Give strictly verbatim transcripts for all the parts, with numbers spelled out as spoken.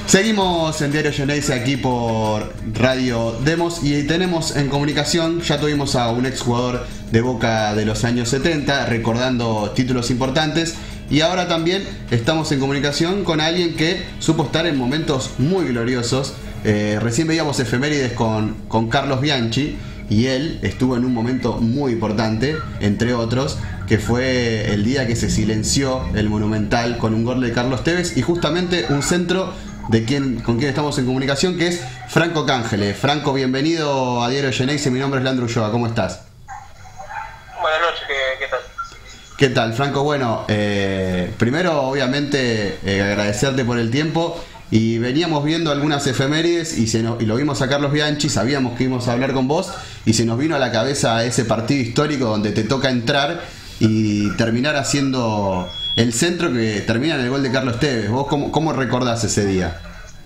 Seguimos en Diario Geneise aquí por Radio Demos y tenemos en comunicación, ya tuvimos a un exjugador de Boca de los años setenta recordando títulos importantes y ahora también estamos en comunicación con alguien que supo estar en momentos muy gloriosos. Eh, recién veíamos efemérides con, con Carlos Bianchi y él estuvo en un momento muy importante, entre otros, que fue el día que se silenció el Monumental con un gol de Carlos Tevez y justamente un centro de quien, con quien estamos en comunicación, que es Franco Cángele. Franco, bienvenido a Diario Geneise, mi nombre es Leandro Ulloa, ¿cómo estás? Buenas noches, ¿qué, qué tal? ¿Qué tal, Franco? Bueno, eh, primero obviamente eh, agradecerte por el tiempo y veníamos viendo algunas efemérides y, se nos, y lo vimos a Carlos Bianchi, sabíamos que íbamos a hablar con vos y se nos vino a la cabeza ese partido histórico donde te toca entrar y terminar haciendo el centro que termina en el gol de Carlos Tevez. ¿Vos cómo, cómo recordás ese día?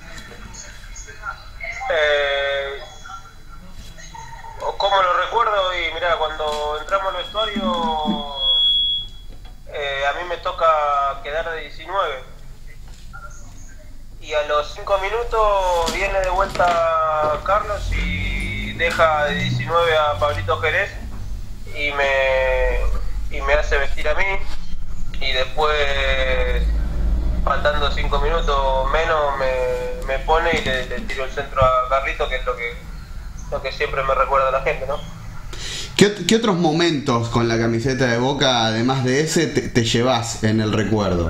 Eh, ¿Cómo lo recuerdo? Y mirá, cuando entramos al vestuario, eh, a mí me toca quedar de diecinueve. Y a los cinco minutos viene de vuelta Carlos y deja de diecinueve a Pablito Jerez y me, y me hace vestir a mí. Y después, faltando cinco minutos menos, me, me pone y le, le tiro el centro a Carlito, que es lo que, lo que siempre me recuerda a la gente, ¿no? ¿Qué, qué otros momentos con la camiseta de Boca, además de ese, te, te llevas en el recuerdo?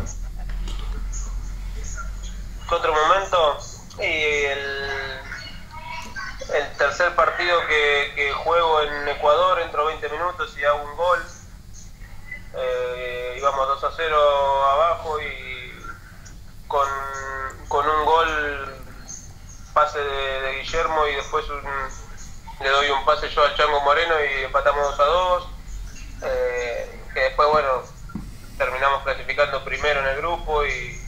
¿Qué otro momento? Y el, el tercer partido que, que juego en Ecuador, entro veinte minutos y hago un gol. Eh, íbamos dos a cero abajo y con, con un gol, pase de, de Guillermo y después un, le doy un pase yo al Chango Moreno y empatamos dos a dos. Eh, que después, bueno, terminamos clasificando primero en el grupo y,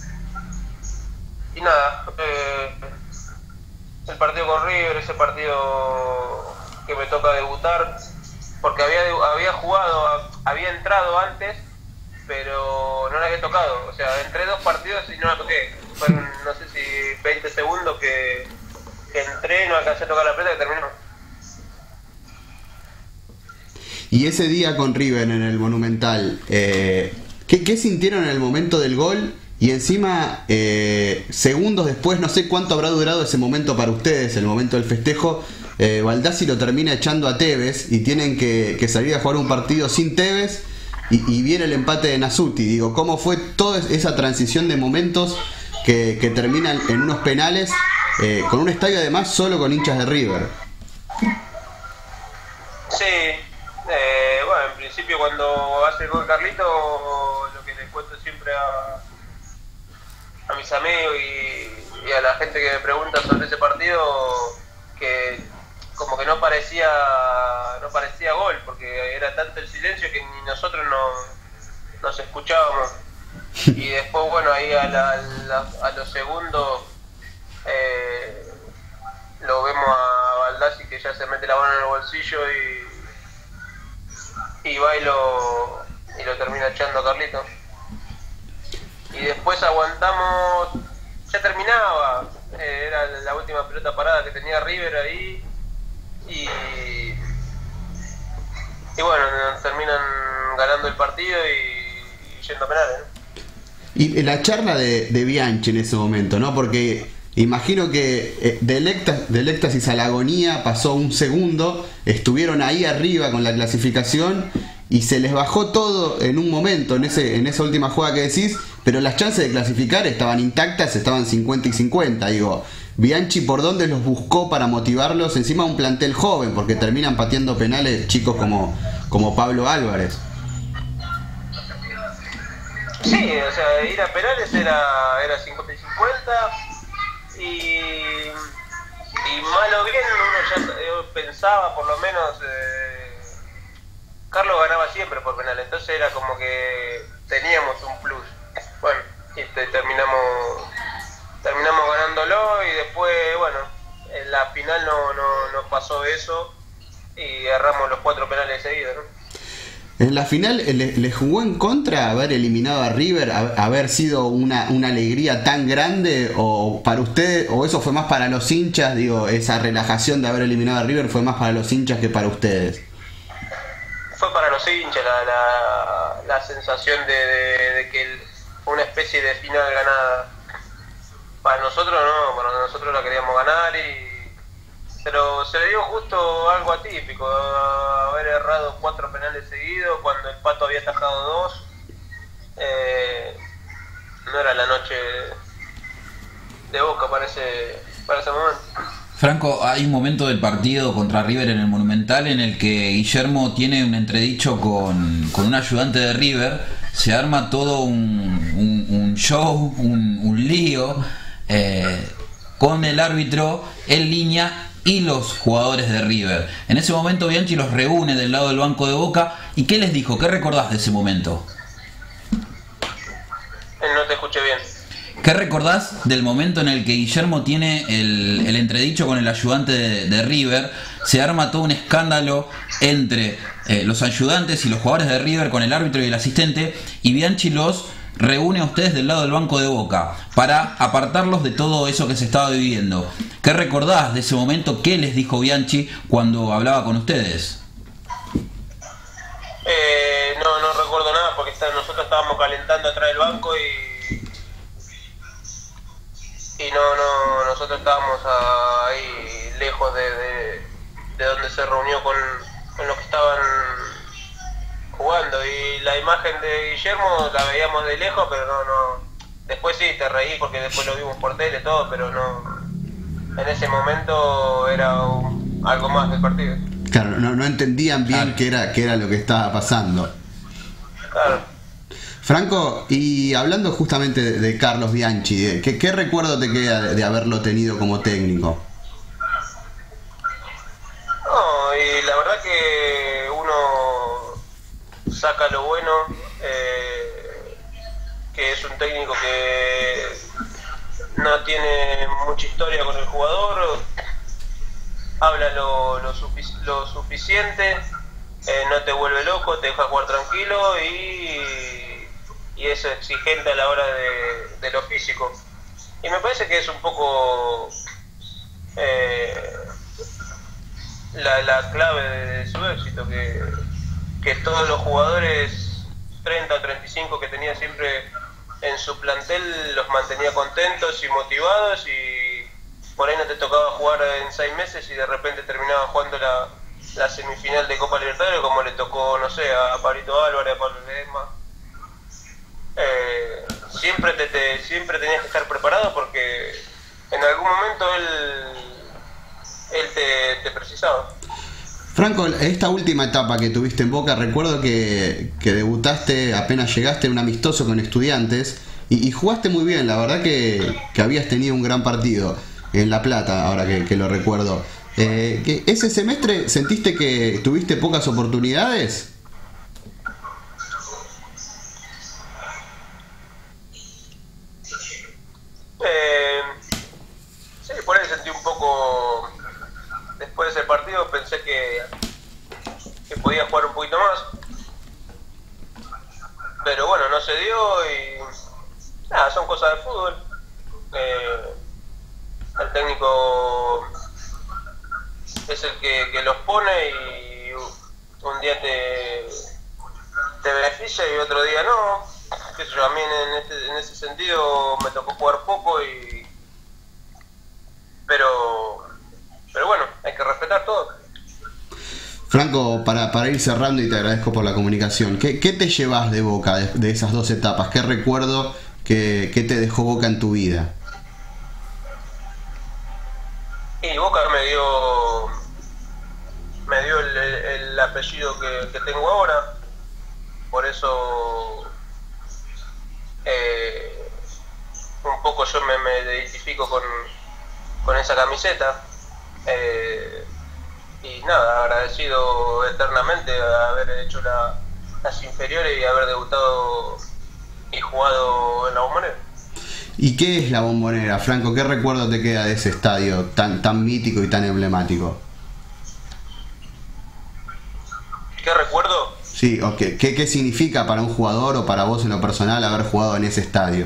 y nada. Eh, el partido con River, ese partido que me toca debutar, porque había, había jugado, había entrado antes, pero no la había tocado. O sea, entré dos partidos y no la toqué. Fueron, no sé si veinte segundos que, que entré, no alcancé a tocar la pelota y terminó. Y ese día con River en el Monumental, eh, ¿qué, ¿qué sintieron en el momento del gol? Y encima, eh, segundos después, no sé cuánto habrá durado ese momento para ustedes, el momento del festejo. Eh, Baldassi lo termina echando a Tevez y tienen que, que salir a jugar un partido sin Tevez y, y viene el empate de Nasuti. Digo, ¿cómo fue toda esa transición de momentos que, que terminan en unos penales eh, con un estadio además solo con hinchas de River? Sí, eh, bueno, en principio cuando hace el gol Carlito, lo que les cuento siempre a, a mis amigos y, y a la gente que me pregunta sobre ese partido, que como que no parecía no parecía gol, porque era tanto el silencio que ni nosotros no, nos escuchábamos. Y después, bueno, ahí a, la, a, la, a los segundos eh, lo vemos a Baldassi que ya se mete la mano en el bolsillo y, y va y lo, y lo termina echando a Carlito. Y después aguantamos, ya terminaba, eh, era la última pelota parada que tenía River ahí. Y, y bueno, terminan ganando el partido y, y yendo a penales, ¿no? Y la charla de, de Bianchi en ese momento, ¿no? Porque imagino que eh, del, éxtasis, del éxtasis a la agonía pasó un segundo, estuvieron ahí arriba con la clasificación y se les bajó todo en un momento, en ese en esa última jugada que decís, pero las chances de clasificar estaban intactas, estaban cincuenta y cincuenta, digo. Bianchi, ¿por dónde los buscó para motivarlos? Encima un plantel joven, porque terminan pateando penales chicos como, como Pablo Álvarez. Sí, o sea, ir a penales era, era cincuenta y cincuenta y, y mal o bien uno ya yo pensaba, por lo menos, eh, Carlos ganaba siempre por penales, entonces era como que teníamos un plus. Bueno, y te, terminamos... terminamos ganándolo y después, bueno, en la final no, no, no pasó eso y agarramos los cuatro penales seguidos, ¿no? En la final, ¿le, le jugó en contra haber eliminado a River, a, haber sido una, una alegría tan grande? ¿O para usted, o eso fue más para los hinchas? Digo, esa relajación de haber eliminado a River fue más para los hinchas que para ustedes. Fue para los hinchas la, la, la sensación de, de, de que el, fue una especie de final ganada. Para nosotros no, para nosotros la queríamos ganar y... Pero se le dio justo algo atípico, haber errado cuatro penales seguidos cuando el Pato había atajado dos. Eh, no era la noche de Boca para ese, para ese momento. Franco, hay un momento del partido contra River en el Monumental en el que Guillermo tiene un entredicho con, con un ayudante de River, se arma todo un, un, un show, un, un lío eh, con el árbitro en línea y los jugadores de River. En ese momento Bianchi los reúne del lado del banco de Boca. ¿Y qué les dijo? ¿Qué recordás de ese momento? No te escuché bien. ¿Qué recordás del momento en el que Guillermo tiene el, el entredicho con el ayudante de, de River? Se arma todo un escándalo entre eh, los ayudantes y los jugadores de River con el árbitro y el asistente, y Bianchi los reúne a ustedes del lado del banco de Boca para apartarlos de todo eso que se estaba viviendo. ¿Qué recordás de ese momento? ¿Qué les dijo Bianchi cuando hablaba con ustedes? Eh, no, no recuerdo nada porque está, nosotros estábamos calentando atrás del banco y y no, no, nosotros estábamos ahí lejos de, de, de donde se reunió con, con los que estaban jugando, y la imagen de Guillermo la veíamos de lejos, pero no, no, después sí te reí porque después lo vimos por tele todo, pero no, en ese momento era un, algo más del partido. Claro, no, no entendían bien claro. qué era, qué era lo que estaba pasando. Claro. Franco, y hablando justamente de, de Carlos Bianchi, ¿qué, ¿qué recuerdo te queda de, de haberlo tenido como técnico? No, y la verdad que uno saca lo bueno, eh, que es un técnico que no tiene mucha historia con el jugador, habla lo, lo, sufic lo suficiente, eh, no te vuelve loco, te deja jugar tranquilo y, y es exigente a la hora de, de lo físico. Y me parece que es un poco eh, la, la clave de su éxito, que, que todos los jugadores, treinta o treinta y cinco que tenía siempre en su plantel, los mantenía contentos y motivados, y por ahí no te tocaba jugar en seis meses y de repente terminaba jugando la, la semifinal de Copa Libertadores, como le tocó, no sé, a Pablito Álvarez, a Pablo Ledesma. Eh, siempre, te, te, siempre tenías que estar preparado porque en algún momento él, él te, te precisaba. Franco, esta última etapa que tuviste en Boca, recuerdo que, que debutaste apenas llegaste en un amistoso con Estudiantes y, y jugaste muy bien, la verdad que, que habías tenido un gran partido en La Plata, ahora que, que lo recuerdo. Eh, que ¿Ese semestre sentiste que tuviste pocas oportunidades? Eh, sí, por ahí sentí un poco. Después de ese partido pensé que, que podía jugar un poquito más, pero bueno, no se dio y nada, son cosas de fútbol. Eh, el técnico es el que, que los pone y un día te, te beneficia y otro día no. Qué sé yo, a mí en, este, en ese sentido me tocó jugar poco y pero pero bueno, hay que respetar todo. Franco, para, para ir cerrando, y te agradezco por la comunicación, ¿qué, qué te llevas de Boca, de, de esas dos etapas? ¿Qué recuerdo que, que te dejó Boca en tu vida? Y Boca me dio me dio el, el, el apellido que, que tengo ahora, por eso eh, un poco yo me, me identifico con, con esa camiseta. Eh, y nada, agradecido eternamente de haber hecho la, las inferiores y haber debutado y jugado en la Bombonera. ¿Y qué es la Bombonera, Franco? ¿Qué recuerdo te queda de ese estadio tan, tan mítico y tan emblemático? ¿Qué recuerdo? Sí, okay. ¿Qué, ¿Qué significa para un jugador o para vos en lo personal haber jugado en ese estadio?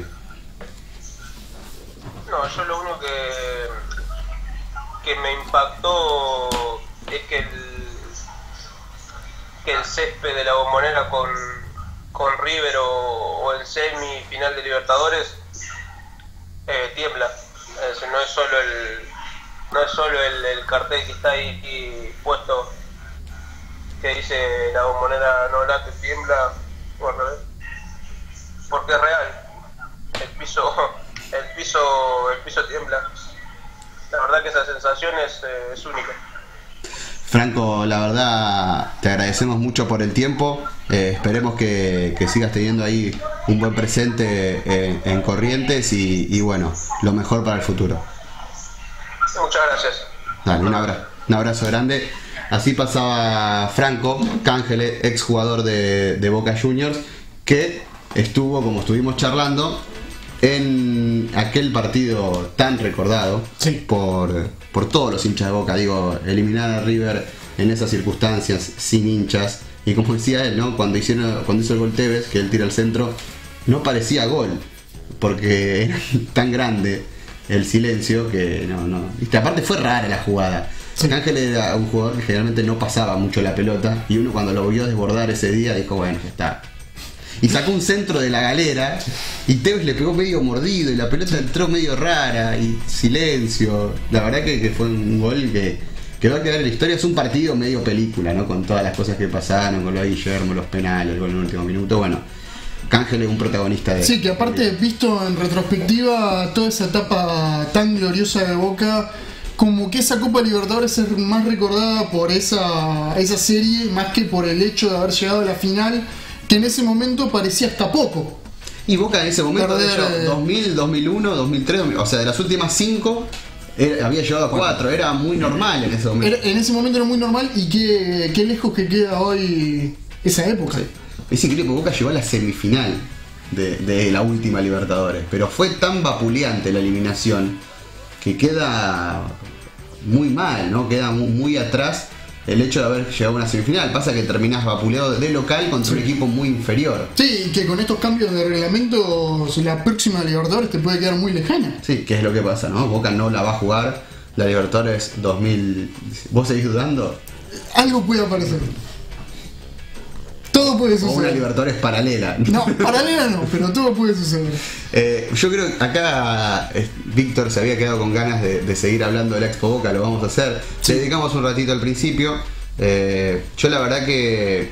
No, yo lo único que, que me impactó es que el, que el césped de la Bombonera con, con River o, o el semifinal de Libertadores eh, tiembla. Es decir, no es solo el no es solo el, el cartel que está ahí y puesto que dice la Bombonera no late, tiembla, bueno, porque es real. El piso el piso el piso tiembla. La verdad que esa sensación es, eh, es única. Franco, la verdad te agradecemos mucho por el tiempo. Eh, esperemos que, que sigas teniendo ahí un buen presente eh, en Corrientes y, y bueno, lo mejor para el futuro. Muchas gracias. Dale, un abrazo, un abrazo grande. Así pasaba Franco Cángele, ex jugador de, de Boca Juniors, que estuvo, como estuvimos charlando, en aquel partido tan recordado, sí, por, por todos los hinchas de Boca. Digo, eliminar a River en esas circunstancias, sin hinchas. Y como decía él, ¿no? Cuando, hicieron, cuando hizo el gol Tevez, que él tira al centro, no parecía gol, porque era tan grande el silencio que no, no. ¿Viste? Aparte fue rara la jugada. Sí. Ángel era un jugador que generalmente no pasaba mucho la pelota, y uno cuando lo vio desbordar ese día dijo, bueno, ya está. Y sacó un centro de la galera y Tevez le pegó medio mordido y la pelota entró medio rara y silencio. La verdad que, que fue un gol que, que va a quedar en la historia. Es un partido medio película, ¿no? Con todas las cosas que pasaron, con lo de Guillermo, los penales, el gol en el último minuto. Bueno, Cángel es un protagonista de... Sí, que aparte, visto en retrospectiva, toda esa etapa tan gloriosa de Boca, como que esa Copa Libertadores es más recordada por esa, esa serie, más que por el hecho de haber llegado a la final, que en ese momento parecía hasta poco. Y Boca en ese momento, Perder, de hecho, dos mil, dos mil uno, dos mil tres, o sea, de las últimas cinco, era, había llegado a cuatro, era muy normal en ese momento. Era, en ese momento era muy normal, y qué, qué lejos que queda hoy esa época. Sí. Es increíble, porque Boca llegó a la semifinal de, de la última Libertadores, pero fue tan vapuleante la eliminación que queda muy mal, ¿no? Queda muy, muy atrás el hecho de haber llegado a una semifinal. Pasa que terminás vapuleado de local contra un equipo muy inferior. Sí, que con estos cambios de reglamentos la próxima Libertadores te puede quedar muy lejana. Sí, que es lo que pasa, ¿no? Boca no la va a jugar la Libertadores dos mil... ¿Vos seguís dudando? Algo puede aparecer. Todo puede suceder. O una Libertadores paralela. No, paralela no, pero todo puede suceder. Eh, yo creo que acá eh, Víctor se había quedado con ganas de, de seguir hablando de la Expo Boca, lo vamos a hacer. Sí. Le dedicamos un ratito al principio. Eh, yo la verdad que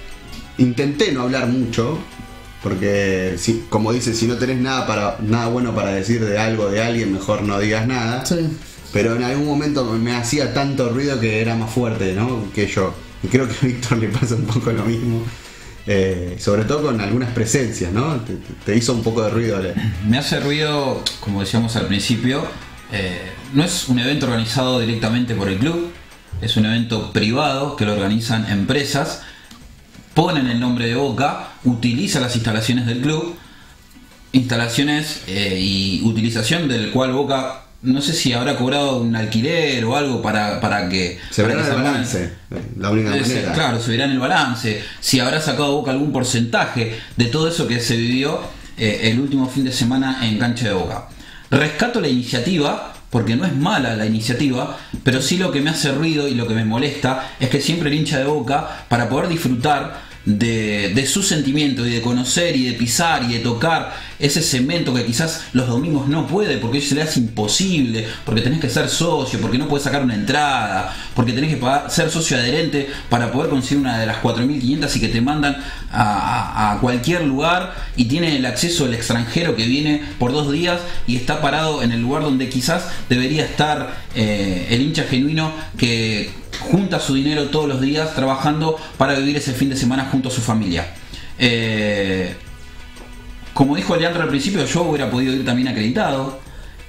intenté no hablar mucho, porque si, como dices, si no tenés nada para nada bueno para decir de algo de alguien, mejor no digas nada. Sí. Pero en algún momento me hacía tanto ruido que era más fuerte, ¿no? que yo. Y creo que a Víctor le pasa un poco lo mismo. Eh, sobre todo con algunas presencias, ¿no? Te, te hizo un poco de ruido. ¿Le? Me hace ruido, como decíamos al principio, eh, no es un evento organizado directamente por el club, es un evento privado que lo organizan empresas, ponen el nombre de Boca, utilizan las instalaciones del club, instalaciones eh, y utilización del cual Boca... No sé si habrá cobrado un alquiler o algo para, para que... Se para verá que en el balance, la única manera. Claro, se verá en el balance. Si habrá sacado Boca algún porcentaje de todo eso que se vivió eh, el último fin de semana en cancha de Boca. Rescato la iniciativa, porque no es mala la iniciativa, pero sí lo que me hace ruido y lo que me molesta es que siempre el hincha de Boca, para poder disfrutar de, de su sentimiento y de conocer y de pisar y de tocar ese cemento que quizás los domingos no puede, porque se le hace imposible, porque tenés que ser socio, porque no puedes sacar una entrada, porque tenés que pagar, ser socio adherente para poder conseguir una de las cuatro mil quinientas y que te mandan a, a, a cualquier lugar, y tiene el acceso el extranjero que viene por dos días y está parado en el lugar donde quizás debería estar eh, el hincha genuino que junta su dinero todos los días trabajando para vivir ese fin de semana junto a su familia. Eh, como dijo Leandro al principio, yo hubiera podido ir también acreditado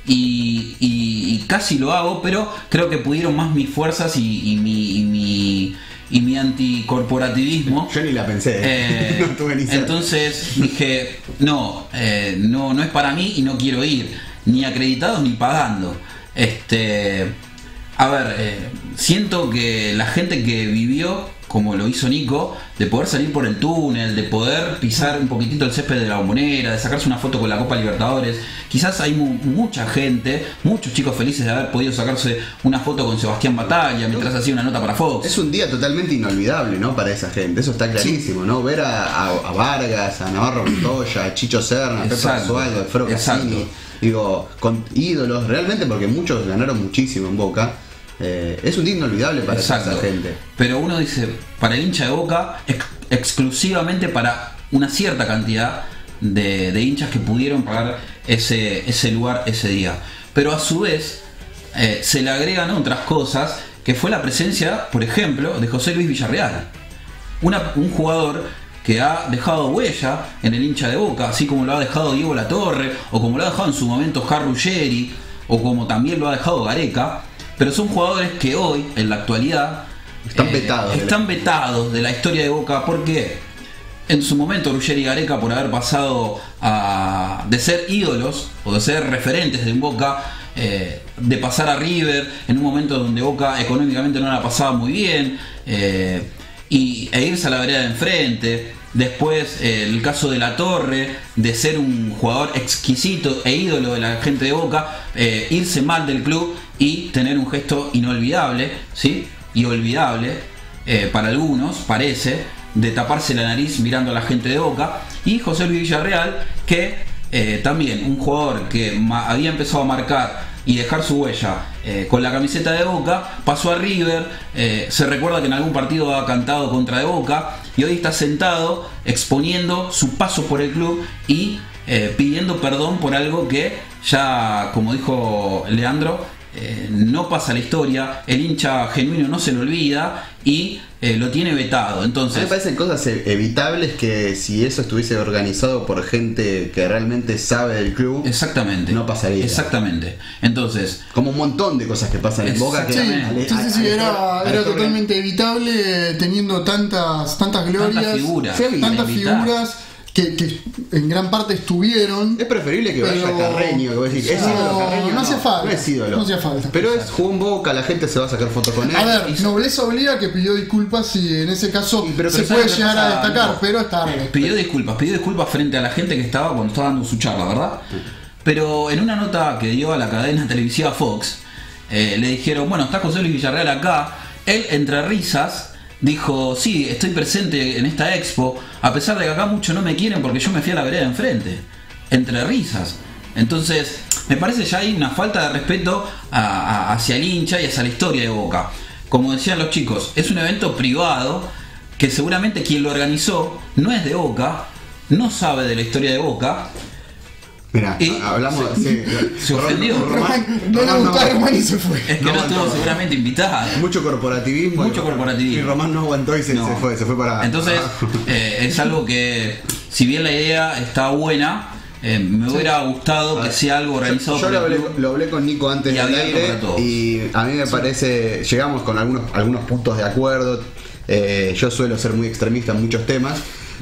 y, y, y casi lo hago, pero creo que pudieron más mis fuerzas y, y mi, y mi y mi anticorporativismo. Yo ni la pensé. Eh, no tuve ni entonces dije, no, eh, no, no es para mí y no quiero ir, ni acreditados ni pagando. Este, A ver, eh, siento que la gente que vivió, como lo hizo Nico, de poder salir por el túnel, de poder pisar un poquitito el césped de la Bombonera, de sacarse una foto con la Copa Libertadores, quizás hay mu mucha gente, muchos chicos felices de haber podido sacarse una foto con Sebastián Batalla mientras hacía una nota para Fox. Es un día totalmente inolvidable, ¿no? Para esa gente, eso está clarísimo, sí. ¿no? Ver a, a, a Vargas, a Navarro Montoya, a Chicho Serna, a Pepe Basualdo, a Alfredo Cassini, digo, con ídolos, realmente, porque muchos ganaron muchísimo en Boca. Eh, es un día inolvidable para Exacto. esa gente. Pero uno dice, para el hincha de Boca, ex exclusivamente para una cierta cantidad de, de hinchas que pudieron pagar ese, ese lugar ese día. Pero a su vez, eh, se le agregan otras cosas, que fue la presencia, por ejemplo, de José Luis Villarreal. Una, un jugador que ha dejado huella en el hincha de Boca, así como lo ha dejado Diego Latorre, o como lo ha dejado en su momento Harry Ruggeri, o como también lo ha dejado Gareca. Pero son jugadores que hoy, en la actualidad, están eh, vetados. Están vetados de la historia de Boca, porque en su momento Ruggeri y Gareca, por haber pasado a, de ser ídolos o de ser referentes de Boca, eh, de pasar a River en un momento donde Boca económicamente no la pasaba muy bien, eh, y, e irse a la vereda de enfrente. Después eh, el caso de Latorre, de ser un jugador exquisito e ídolo de la gente de Boca, eh, irse mal del club y tener un gesto inolvidable, ¿sí? Y olvidable, eh, para algunos parece, de taparse la nariz mirando a la gente de Boca. Y José Luis Villarreal, que eh, también un jugador que había empezado a marcar y dejar su huella eh, con la camiseta de Boca, pasó a River, eh, se recuerda que en algún partido ha cantado contra de Boca, y hoy está sentado exponiendo su paso por el club y eh, pidiendo perdón por algo que ya, como dijo Leandro, eh, no pasa la historia, el hincha genuino no se lo olvida y eh, lo tiene vetado. Entonces, a mí me parecen cosas evitables que si eso estuviese organizado por gente que realmente sabe del club, exactamente, no pasaría. Exactamente. Entonces, como un montón de cosas que pasan en Boca que sí, ale, sí, sí, sí, era, era totalmente evitable, teniendo tantas tantas glorias, tantas figuras, tantas figuras que, que en gran parte estuvieron. Es preferible que vaya pero... Carreño, que vos decís, es ídolo Carreño. No hacía falta. No es ídolo. No hacía falta. Pero es jugó en Boca, la gente se va a sacar fotos con él. A ver, nobleza obliga que pidió disculpas y en ese caso sí, pero, se pero puede llegar a destacar, no. pero es tarde. Pidió disculpas, pidió disculpas frente a la gente que estaba cuando estaba dando su charla, ¿verdad? Sí. Pero en una nota que dio a la cadena televisiva Fox, eh, le dijeron, bueno, está José Luis Villarreal acá. Él, entre risas, dijo, sí, estoy presente en esta expo, a pesar de que acá muchos no me quieren porque yo me fui a la vereda de enfrente, entre risas. Entonces, me parece ya hay una falta de respeto a, a, hacia el hincha y hacia la historia de Boca. Como decían los chicos, es un evento privado que seguramente quien lo organizó no es de Boca, no sabe de la historia de Boca. Mira, hablamos. Se, sí, se ofendió. Román, no le gustó a Román y se fue. Es que no, no estuvo no, seguramente invitado. Mucho corporativismo. Mucho corporativismo. Y Román no aguantó y se, no. se fue, se fue para. Entonces, eh, es algo que, si bien la idea está buena, eh, me sí. hubiera gustado que sea algo organizado. Yo, yo por lo, el hablé, lo hablé con Nico antes del aire y a mí me sí. parece, llegamos con algunos, algunos puntos de acuerdo. Eh, yo suelo ser muy extremista en muchos temas.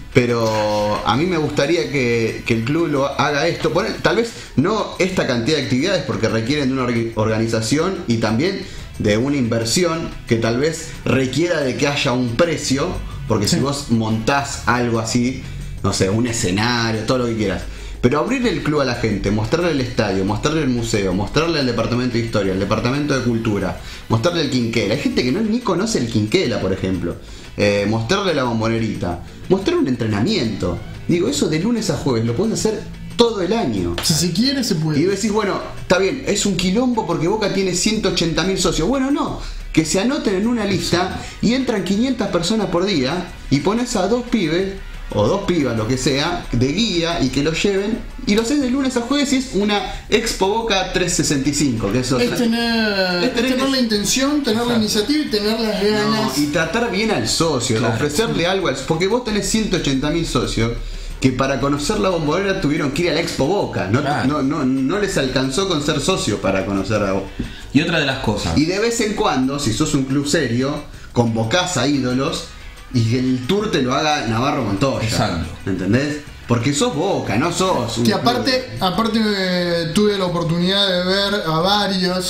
Pero a mí me gustaría que, que el club lo haga esto, tal vez no esta cantidad de actividades porque requieren de una organización y también de una inversión que tal vez requiera de que haya un precio, porque sí. si vos montás algo así, no sé, un escenario, todo lo que quieras, pero abrirle el club a la gente, mostrarle el estadio, mostrarle el museo, mostrarle el departamento de historia, el departamento de cultura, mostrarle el Quinquela, hay gente que no ni conoce el Quinquela, por ejemplo. Eh, mostrarle la bombonerita, mostrar un entrenamiento. Digo, eso de lunes a jueves lo podés hacer todo el año. Si se quiere, se puede. Y decís, bueno, está bien, es un quilombo porque Boca tiene ciento ochenta mil socios. Bueno, no, que se anoten en una lista y entran quinientas personas por día y pones a dos pibes o dos pibas, lo que sea, de guía y que los lleven y lo haces de lunes a jueves y es una Expo Boca trescientos sesenta y cinco, que eso es tener, es tener, es tener la intención, tener exacto. la iniciativa y tener las ganas no, y tratar bien al socio, claro, ofrecerle sí. algo al, porque vos tenés ciento ochenta mil socios que para conocer la bombonera tuvieron que ir a la Expo Boca, no, claro. no, no, no les alcanzó con ser socio para conocer a Boca. Y otra de las cosas, y de vez en cuando, si sos un club serio, convocás a ídolos y que el tour te lo haga Navarro Montoya. Exacto. ¿Entendés? Porque sos Boca, no sos un que aparte, aparte eh, tuve la oportunidad de ver a varios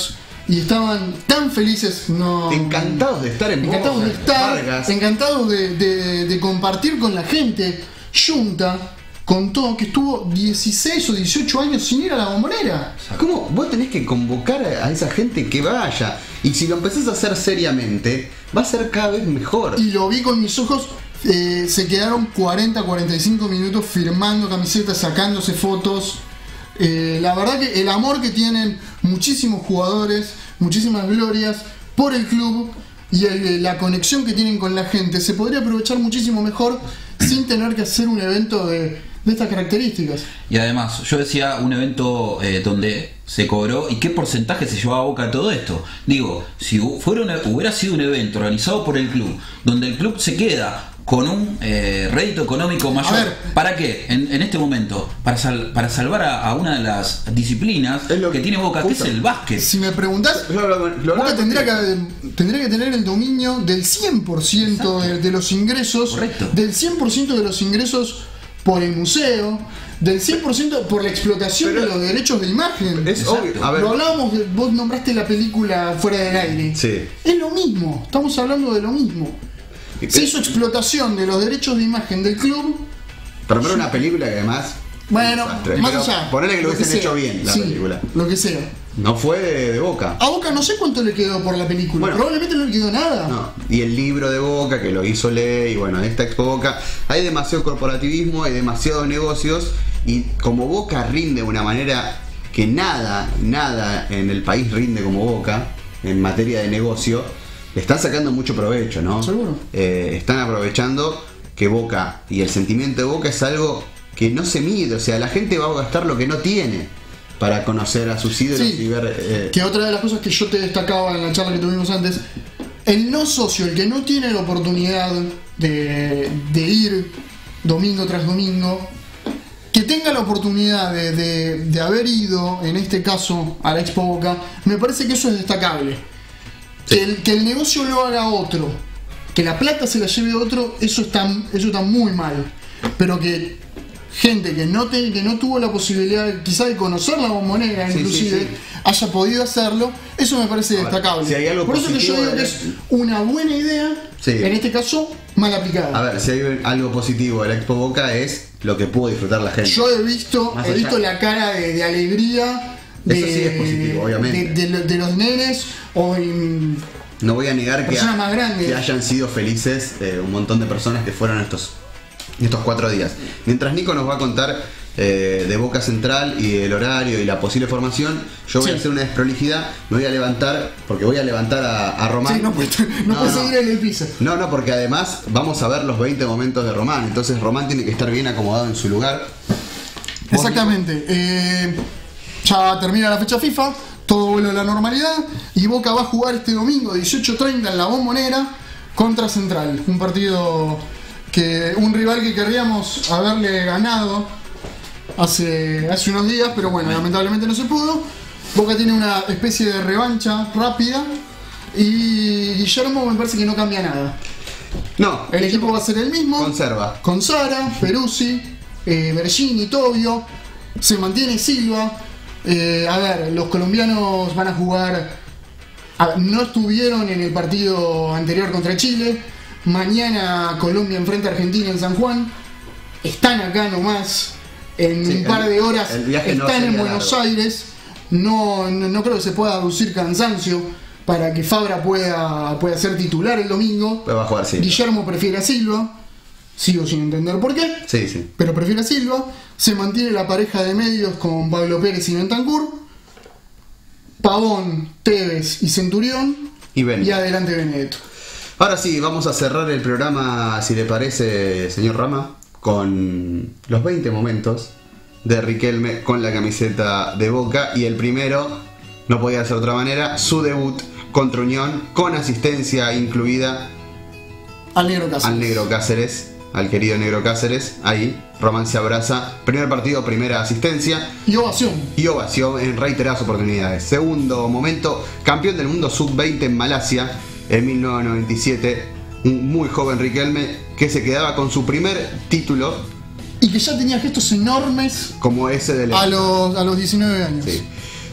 y estaban tan felices, no, encantados de estar en Boca. encantados de estar, Vargas. encantados de, de, de compartir con la gente. Junta contó que estuvo dieciséis o dieciocho años sin ir a la Bombonera. ¿Cómo? Vos tenés que convocar a esa gente que vaya. Y si lo empezás a hacer seriamente, va a ser cada vez mejor. Y lo vi con mis ojos. Eh, se quedaron cuarenta a cuarenta y cinco minutos firmando camisetas, sacándose fotos. Eh, la verdad que el amor que tienen muchísimos jugadores, muchísimas glorias por el club y el, la conexión que tienen con la gente se podría aprovechar muchísimo mejor sin tener que hacer un evento de, de estas características. Y además, yo decía un evento eh, donde se cobró y qué porcentaje se llevaba a Boca de todo esto. Digo, si fuera una, hubiera sido un evento organizado por el club, donde el club se queda con un eh, rédito económico mayor. ver, ¿Para qué? En, en este momento, para, sal, para salvar a, a una de las disciplinas Es lo que que- tiene Boca, justo. que es el básquet. Si me preguntás, Yo lo- lo- lo- Boca tendría que, tendría que tener el dominio del cien por ciento de, de los ingresos, Correcto. del cien por ciento de los ingresos por el museo, del cien por ciento por la explotación Pero- de los derechos de imagen. Es Exacto. obvio. A ver, Lo hablábamos, de- vos nombraste la película Fuera del Aire. Sí. Es lo mismo, estamos hablando de lo mismo. Se hizo explotación de los derechos de imagen del club. pero para una película que además. Bueno, un desastre. más Pero allá. ponele que lo hubiesen sea. hecho bien la Sí, película. Lo que sea. No fue de, de Boca. A Boca no sé cuánto le quedó por la película. Bueno. Probablemente no le quedó nada. No. Y el libro de Boca que lo hizo Ley, y bueno, esta Expo Boca, hay demasiado corporativismo, hay demasiados negocios, y como Boca rinde de una manera que nada, nada en el país rinde como Boca, en materia de negocio, le están sacando mucho provecho, ¿no? Seguro. Eh, están aprovechando que Boca y el sentimiento de Boca es algo que no se mide, o sea, la gente va a gastar lo que no tiene para conocer a sus ídolos Sí. y ver... eh, Que otra de las cosas que yo te destacaba en la charla que tuvimos antes, el no socio, el que no tiene la oportunidad de, de ir domingo tras domingo, que tenga la oportunidad de, de- de haber ido, en este caso, a la Expo Boca, me parece que eso es destacable. Que, el, que el negocio lo haga otro, que la plata se la lleve otro, eso está, eso está muy mal. Pero que gente que no, te- que no tuvo la posibilidad quizá de conocer la Bombonera, Sí, inclusive, sí, sí. haya podido hacerlo, eso me parece A ver, destacable. si hay algo Por eso que yo positivo digo que de- es una buena idea, Sí. en este caso, mal aplicada. A ver, si hay algo positivo de la Expo Boca es lo que pudo disfrutar la gente. Yo he visto, Más he allá. visto la cara de, de alegría de, Eso sí es positivo, obviamente. de- de lo- de los nenes o en- No voy a negar que, Personas más grandes. que hayan sido felices eh, un montón de personas que fueron estos, estos cuatro días. Mientras Nico nos va a contar eh, de Boca Central y el horario y la posible formación, yo voy Sí. a hacer una desprolijidad, me voy a levantar, porque voy a levantar a, a Román. Sí, no puede, no puede seguir en el piso. No, no, porque además vamos a ver los veinte momentos de Román, entonces Román tiene que estar bien acomodado en su lugar. Vos, Exactamente. Eh, ya termina la fecha FIFA, todo vuelve a la normalidad y Boca va a jugar este domingo dieciocho treinta en la Bombonera contra Central. Un partido que un rival que querríamos haberle ganado hace, hace unos días, pero bueno, lamentablemente no se pudo. Boca tiene una especie de revancha rápida y Guillermo me parece que no cambia nada. No, El equipo va a ser el mismo. conserva. Con Sara, Peruzzi, eh, Bergini, Tobio. Se mantiene Silva. Eh, a ver, los colombianos van a jugar. a ver, no estuvieron en el partido anterior contra Chile. Mañana Colombia enfrenta a Argentina en San Juan. Están acá nomás. En Sí, un par el- de horas el viaje no están en sería Buenos largo. Aires. No, no, no creo que se pueda reducir cansancio para que Fabra pueda, pueda ser titular el domingo. Va a jugar Silva. Guillermo prefiere a Silva. Sigo sin entender por qué. Sí, sí. Pero prefiere a Silva. Se mantiene la pareja de medios con Pablo Pérez y Bentancur. Pavón, Tevez y Centurión. Y Ben. Y adelante Benedetto. Ahora sí, vamos a cerrar el programa, si le parece, señor Rama, con los veinte momentos de Riquelme con la camiseta de Boca. Y el primero, no podía ser de otra manera, su debut contra Unión, con asistencia incluida Al negro Cáceres. al Negro Cáceres, al querido Negro Cáceres. Ahí, Román se abraza. Primer partido, primera asistencia. Y ovación. Y ovación en reiteradas oportunidades. Segundo momento, campeón del mundo sub veinte en Malasia en mil novecientos noventa y siete. Un muy joven Riquelme que se quedaba con su primer título, Y que ya tenía gestos enormes como ese del... a los, a los diecinueve años. Sí.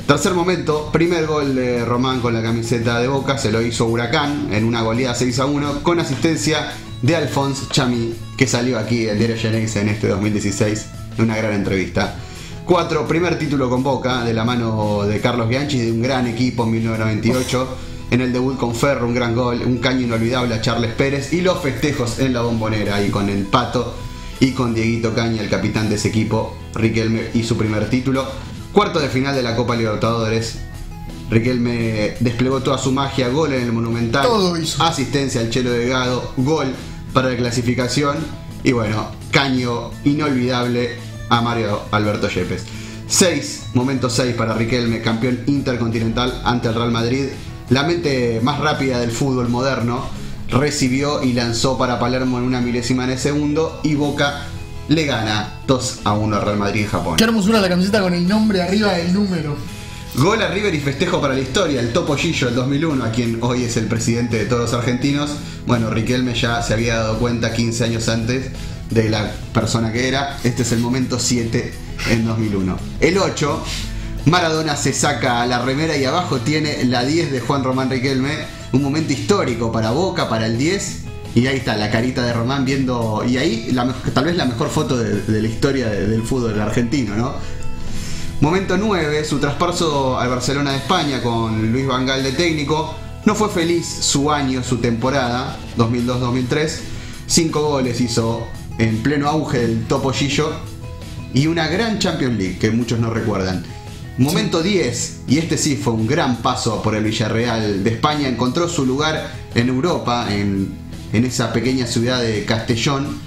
Tercer momento, primer gol de Román con la camiseta de Boca, se lo hizo Huracán en una goleada seis a uno con asistencia de Alphonse Chami, que salió aquí en Diario Geneise en este dos mil dieciséis en una gran entrevista. Cuatro, primer título con Boca de la mano de Carlos Bianchi, de un gran equipo en mil novecientos noventa y ocho. En el debut con Ferro, un gran gol, un caño inolvidable a Charles Pérez y los festejos en la Bombonera y con el Pato y con Dieguito Caña, el capitán de ese equipo, Riquelme y su primer título. Cuarto de final de la Copa Libertadores, Riquelme desplegó toda su magia, gol en el Monumental, todo hizo. Asistencia al Chelo Delgado, gol para la clasificación y bueno, caño inolvidable a Mario Alberto Yepes. seis, momento seis para Riquelme, campeón intercontinental ante el Real Madrid. La mente más rápida del fútbol moderno recibió y lanzó para Palermo en una milésima de segundo y Boca le gana dos a uno al Real Madrid en Japón. Qué hermosura la camiseta con el nombre arriba del número. Gol a River y festejo para la historia, el Topo Gillo del dos mil uno, a quien hoy es el presidente de todos los argentinos. Bueno, Riquelme ya se había dado cuenta quince años antes de la persona que era. Este es el momento siete en dos mil uno. El ocho, Maradona se saca la remera y abajo tiene la diez de Juan Román Riquelme. Un momento histórico para Boca, para el diez. Y ahí está la carita de Román viendo. Y ahí la, tal vez la mejor foto de, de la historia de, del fútbol argentino, ¿no? Momento nueve, su traspaso al Barcelona de España con Luis Van Gaal de técnico. No fue feliz su año, su temporada, dos mil dos dos mil tres. Cinco goles hizo en pleno auge del Topo Gillo. Y una gran Champions League que muchos no recuerdan. Momento diez, y este sí fue un gran paso por el Villarreal de España. Encontró su lugar en Europa, en, en esa pequeña ciudad de Castellón,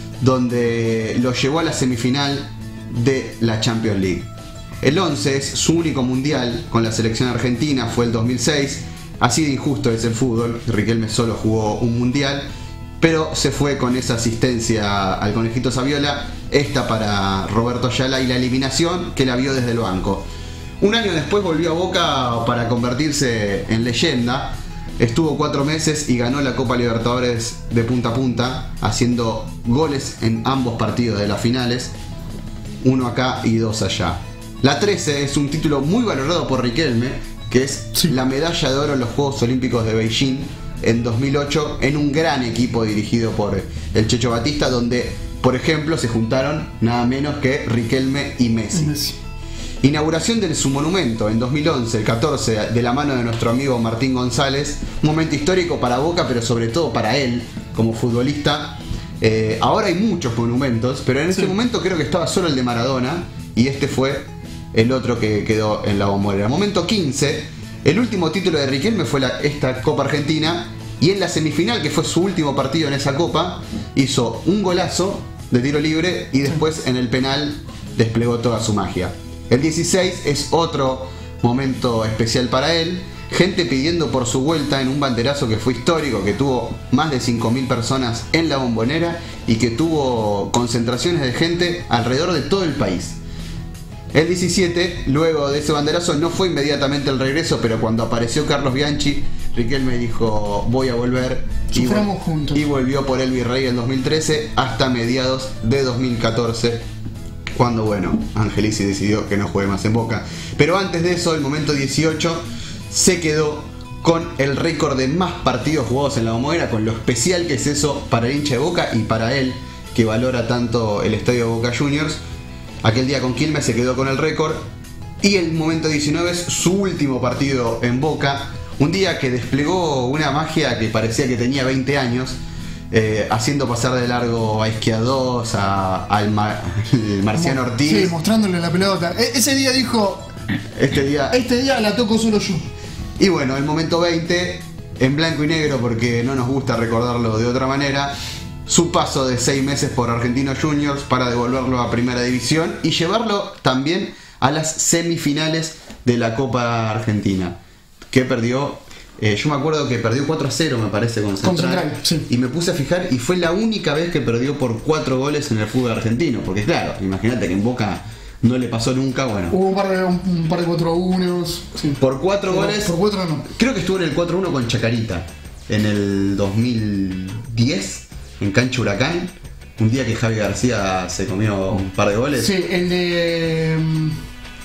donde lo llevó a la semifinal de la Champions League. El once es su único mundial con la selección argentina, fue el dos mil seis. Así de injusto es el fútbol, Riquelme solo jugó un mundial, pero se fue con esa asistencia al Conejito Saviola, esta para Roberto Ayala y la eliminación que la vio desde el banco. Un año después volvió a Boca para convertirse en leyenda. Estuvo cuatro meses y ganó la Copa Libertadores de punta a punta, haciendo goles en ambos partidos de las finales, uno acá y dos allá. La trece es un título muy valorado por Riquelme, que es sí. la medalla de oro en los Juegos Olímpicos de Beijing en dos mil ocho, en un gran equipo dirigido por el Checho Batista, donde, por ejemplo, se juntaron nada menos que Riquelme y Messi. Messi. Inauguración de su monumento en dos mil once, el catorce, de la mano de nuestro amigo Martín González. Un momento histórico para Boca, pero sobre todo para él, como futbolista. Eh, ahora hay muchos monumentos, pero en ese sí. momento creo que estaba solo el de Maradona, y este fue el otro que quedó en la Bombonera. Momento quince, el último título de Riquelme fue la, esta Copa Argentina, y en la semifinal, que fue su último partido en esa Copa, hizo un golazo de tiro libre y después en el penal desplegó toda su magia. El dieciséis es otro momento especial para él. Gente pidiendo por su vuelta en un banderazo que fue histórico, que tuvo más de cinco mil personas en la Bombonera y que tuvo concentraciones de gente alrededor de todo el país. El diecisiete, luego de ese banderazo, no fue inmediatamente el regreso, pero cuando apareció Carlos Bianchi, Riquelme dijo: voy a volver, y, vol juntos. y volvió por el Virrey en dos mil trece hasta mediados de dos mil catorce, cuando, bueno, Angelici decidió que no juegue más en Boca. Pero antes de eso, el momento dieciocho, se quedó con el récord de más partidos jugados en la Bombonera, con lo especial que es eso para el hincha de Boca y para él, que valora tanto el estadio Boca Juniors. Aquel día con Quilmes se quedó con el récord. Y el momento diecinueve es su último partido en Boca. Un día que desplegó una magia que parecía que tenía veinte años, eh, haciendo pasar de largo a Izquierdos, a, al Mar, Marciano Ortiz. Sí, mostrándole la pelota. E ese día dijo: Este día, este día la toco solo yo. Y bueno, el momento veinte, en blanco y negro, porque no nos gusta recordarlo de otra manera, su paso de seis meses por Argentinos Juniors para devolverlo a Primera División y llevarlo también a las semifinales de la Copa Argentina, que perdió, eh, yo me acuerdo que perdió cuatro a cero, me parece, con Central, con Central sí. Y me puse a fijar y fue la única vez que perdió por cuatro goles en el fútbol argentino, porque claro, imagínate que en Boca no le pasó nunca. Bueno, hubo un par de, un, un par de cuatro a uno, sí. Por cuatro Pero, goles, por cuatro no. Creo que estuvo en el cuatro a uno con Chacarita en el dos mil diez, en cancha Huracán, un día que Javi García se comió un par de goles. Sí, el de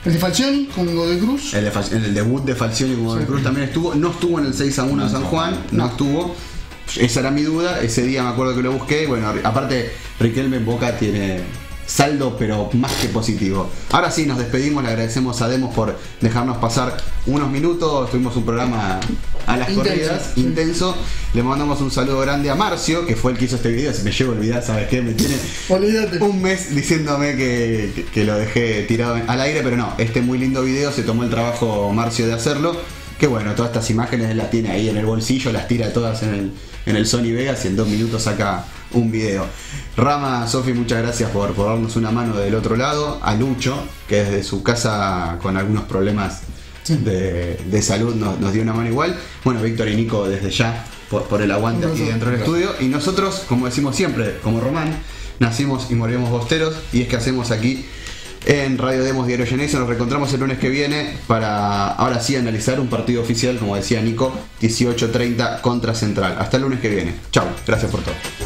El de Falcioni con Godoy Cruz. El, de Fal- el debut de Falcioni con Godoy Sí. Cruz también estuvo. No estuvo en el seis a uno de San Juan, no estuvo. Esa era mi duda. Ese día me acuerdo que lo busqué. Bueno, aparte, Riquelme en Boca tiene saldo, pero más que positivo. Ahora sí, nos despedimos. Le agradecemos a Demos por dejarnos pasar unos minutos. Tuvimos un programa a las Intenso, corridas, sí. intenso. Le mandamos un saludo grande a Marcio, que fue el que hizo este video. Si me llevo a olvidar, ¿sabes qué? Me tiene Olvídate. un mes diciéndome que, que, que lo dejé tirado al aire, pero no, este muy lindo video, se tomó el trabajo Marcio de hacerlo. Que bueno, todas estas imágenes las tiene ahí en el bolsillo, las tira todas en el, en el Sony Vegas y en dos minutos saca un video. Rama, Sofi, muchas gracias por, por darnos una mano del otro lado. A Lucho, que desde su casa con algunos problemas Sí. de, de salud nos, nos dio una mano igual. Bueno, Víctor y Nico desde ya por, por el aguante aquí dentro del estudio. Y nosotros, como decimos siempre, como Román, nacimos y morimos bosteros, y es que hacemos aquí en Radio Demos Diario Genesis. Nos reencontramos el lunes que viene para ahora sí analizar un partido oficial, como decía Nico, dieciocho treinta contra Central. Hasta el lunes que viene. Chau, gracias por todo.